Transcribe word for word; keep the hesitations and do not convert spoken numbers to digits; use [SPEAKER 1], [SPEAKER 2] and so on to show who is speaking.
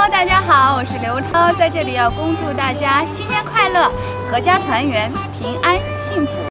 [SPEAKER 1] 大家好，我是刘涛，在这里要恭祝大家新年快乐，阖家团圆，平安幸福。